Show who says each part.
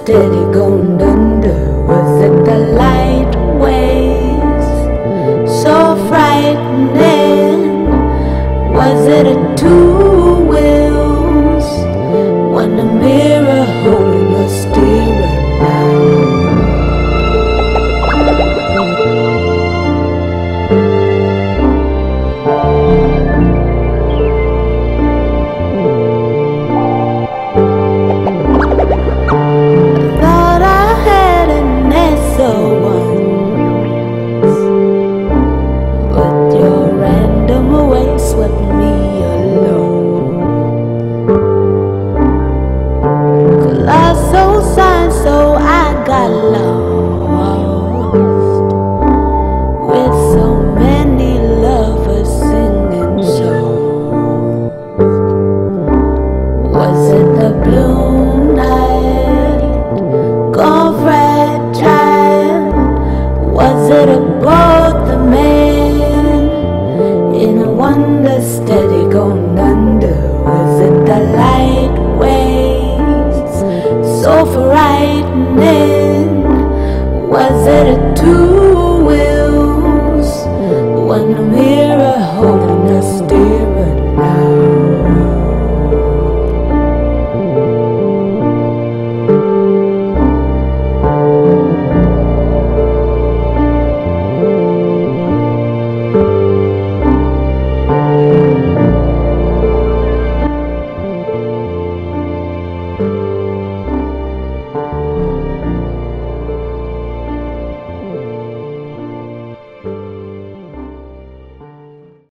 Speaker 1: steady going under? Was it the light waves so frightening? Was it a two wheels when the mirror holding your steering down? So I got lost with so many lovers singing songs. Was it the blue night gone fragile? Was it both the man in a wonder steady going under? Was it the light waves so frightening? Was it a two wheels when the mirror